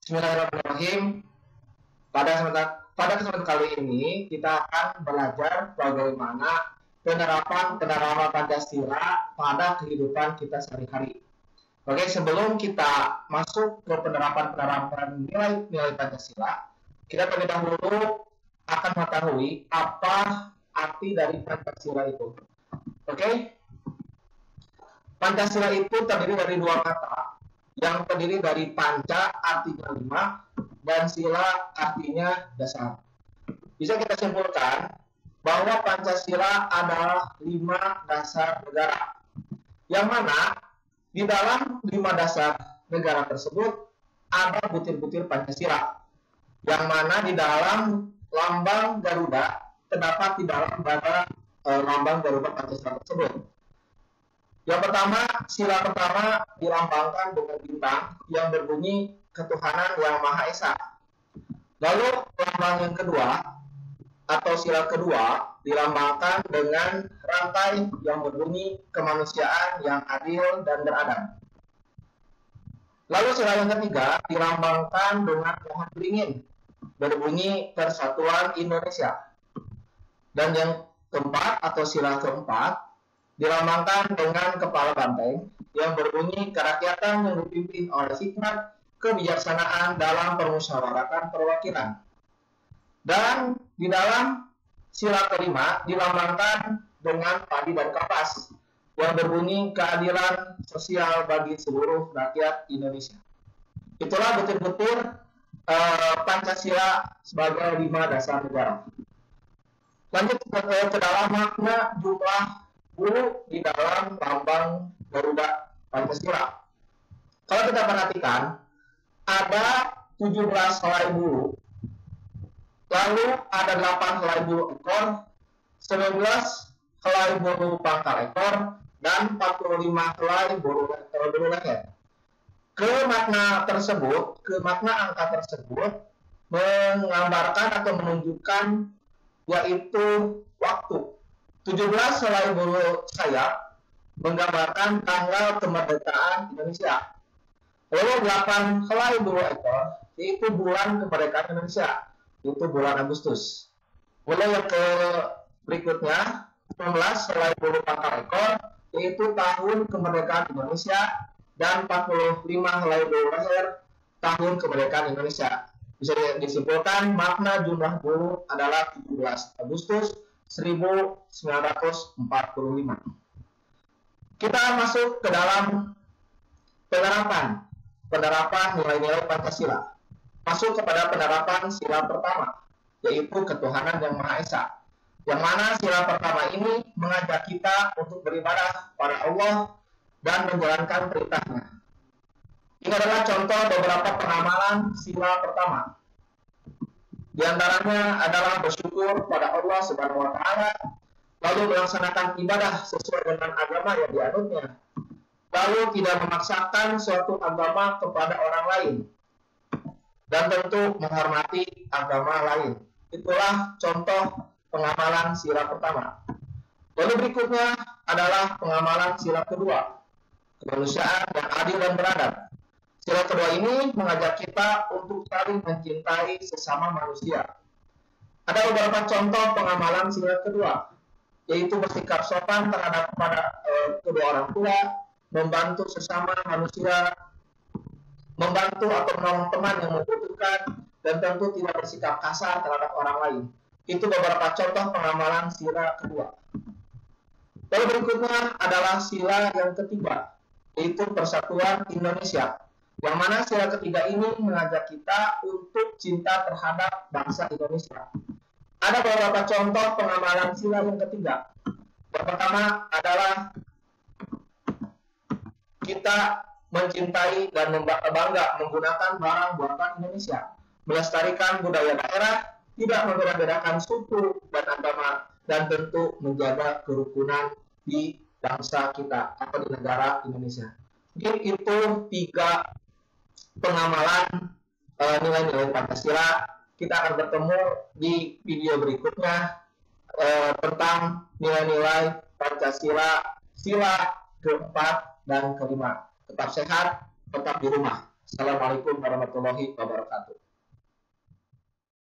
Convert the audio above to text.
Bismillahirrahmanirrahim. Pada kesempatan kali ini kita akan belajar bagaimana penerapan Pancasila pada kehidupan kita sehari-hari. Oke, sebelum kita masuk ke penerapan nilai-nilai Pancasila, kita terlebih dahulu akan mengetahui apa arti dari Pancasila itu. Oke, Pancasila itu terdiri dari dua kata, yang terdiri dari panca artinya lima dan sila artinya dasar. Bisa kita simpulkan bahwa Pancasila adalah 5 dasar negara, yang mana di dalam 5 dasar negara tersebut ada butir-butir Pancasila, yang mana di dalam lambang Garuda terdapat di dalam lambang Garuda Pancasila tersebut. Yang pertama, sila pertama dilambangkan dengan bintang yang berbunyi ketuhanan yang Maha Esa. Lalu lambang yang kedua atau sila kedua dilambangkan dengan rantai yang berbunyi kemanusiaan yang adil dan beradab. Lalu sila yang ketiga dilambangkan dengan pohon beringin berbunyi Persatuan Indonesia. Dan yang keempat atau sila keempat dilambangkan dengan kepala banteng yang berbunyi kerakyatan yang dipimpin oleh hikmat kebijaksanaan dalam permusyawaratan perwakilan. Dan di dalam sila kelima dilambangkan dengan padi dan kapas yang berbunyi keadilan sosial bagi seluruh rakyat Indonesia. Itulah betul-betul Pancasila sebagai 5 dasar negara. Lanjut ke dalam makna jumlah bulu di dalam lambang Garuda Pancasila. Kalau kita perhatikan, ada 17 helai bulu, lalu ada 8 helai bulu ekor, 19 helai bulu pangkal ekor, dan 45 helai bulu leher. Ke makna angka tersebut menggambarkan atau menunjukkan yaitu waktu. 17 helai bulu sayap menggambarkan tanggal kemerdekaan Indonesia. Lalu 8 helai bulu ekor yaitu bulan kemerdekaan Indonesia, yaitu bulan Agustus. Lalu yang berikutnya 19 helai bulu pangkal ekor yaitu tahun kemerdekaan Indonesia, dan 45 helai bulu leher tahun kemerdekaan Indonesia. Bisa disimpulkan makna jumlah bulu adalah 17 Agustus 1945. Kita masuk ke dalam penerapan nilai-nilai Pancasila. Masuk kepada penerapan sila pertama, yaitu ketuhanan yang Maha Esa. Yang mana sila pertama ini mengajak kita untuk beribadah pada Allah dan menjalankan perintahnya. Ini adalah contoh beberapa pengamalan sila pertama. Di antaranya adalah bersyukur pada Allah Subhanahu wa Ta'ala, lalu melaksanakan ibadah sesuai dengan agama yang dianutnya, lalu tidak memaksakan suatu agama kepada orang lain, dan tentu menghormati agama lain. Itulah contoh pengamalan sila pertama. Lalu berikutnya adalah pengamalan sila kedua, kemanusiaan yang adil dan beradab. Sila kedua ini mengajak kita untuk saling mencintai sesama manusia. Ada beberapa contoh pengamalan sila kedua, yaitu bersikap sopan terhadap kedua orang tua, membantu sesama manusia, membantu atau menolong teman yang membutuhkan, dan tentu tidak bersikap kasar terhadap orang lain. Itu beberapa contoh pengamalan sila kedua. Lalu berikutnya adalah sila yang ketiga, yaitu Persatuan Indonesia. Yang mana sila ketiga ini mengajak kita untuk cinta terhadap bangsa Indonesia. Ada beberapa contoh pengamalan sila yang ketiga. Yang pertama adalah kita mencintai dan bangga menggunakan barang buatan Indonesia, melestarikan budaya daerah, tidak membeda-bedakan suku dan agama, dan tentu menjaga kerukunan di bangsa kita atau di negara Indonesia. Mungkin itu 3 pengamalan nilai-nilai Pancasila. Kita akan bertemu di video berikutnya tentang nilai-nilai Pancasila sila keempat dan kelima. Tetap sehat, tetap di rumah. Assalamualaikum warahmatullahi wabarakatuh.